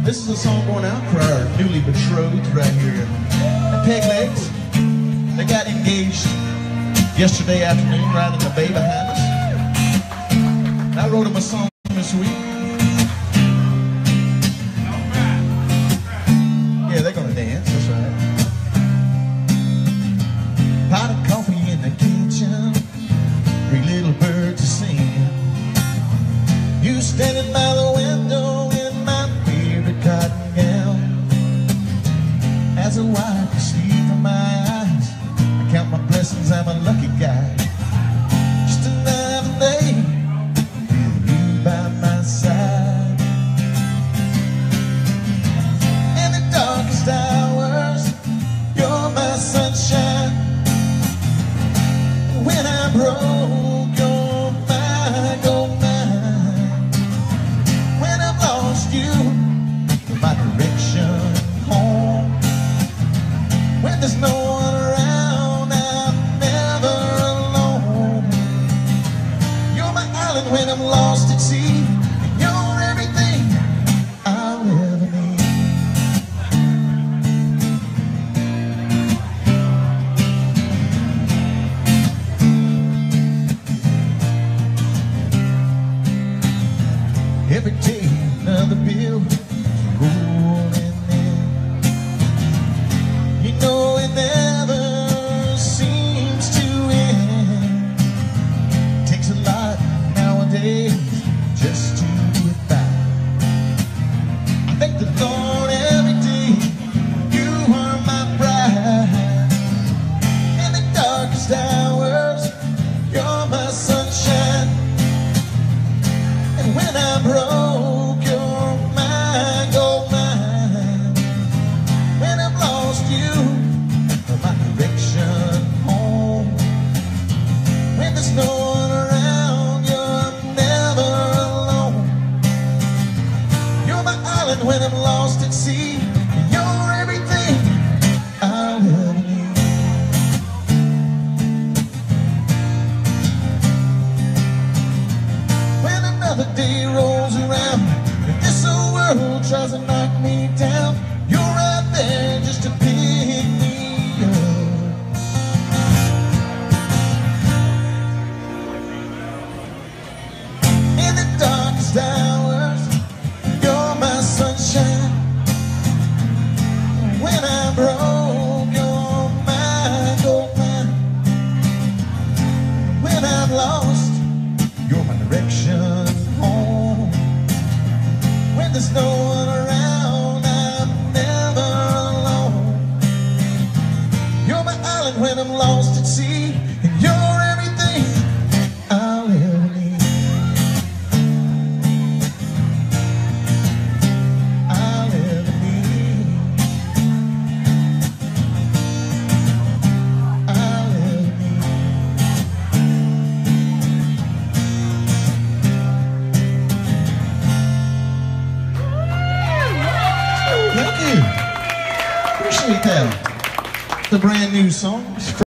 This is a song going out for our newly betrothed right here at Peg Legs. They got engaged yesterday afternoon right in the bay behind us. And I wrote them a song this week. Yeah, they're gonna dance, that's right. Pot of coffee in the kitchen, 3 little birds are singing. You standing by the window in my favorite cotton gown. As I wipe the sleep from my eyes, I count my blessings, I'm a lucky guy. Just another day with you by my side. In the darkest hours, you're my sunshine. When I'm broke, you're my gold mine. When I've lost you, my direction home. When there's no one around, I'm never alone. You're my island when I'm lost at sea, and you're everything I'll ever need. Every day another bill rolling in. You know it never seems to end. Takes a lot nowadays just to get by. I thank the Lord every day you are my bride. In the darkest hours, you're my sunshine. And when I'm broke, you're my gold mine. When I've lost you, my direction home. When there's no one around, you're never alone. You're my island when I'm lost at sea, and you're everything I'll ever need. When another day rolls around and this old world tries to knock me down, you're right there just to pick me up. In the darkest hours, you're my sunshine. When I'm broke, you're my gold mine. When I'm lost, you're my direction home. When there's no one around, I'm never alone. You're my island when I'm lost at sea, and you're everything I'll ever need. I'll ever need. I'll ever need. Thank you. Appreciate that. It's a brand new song.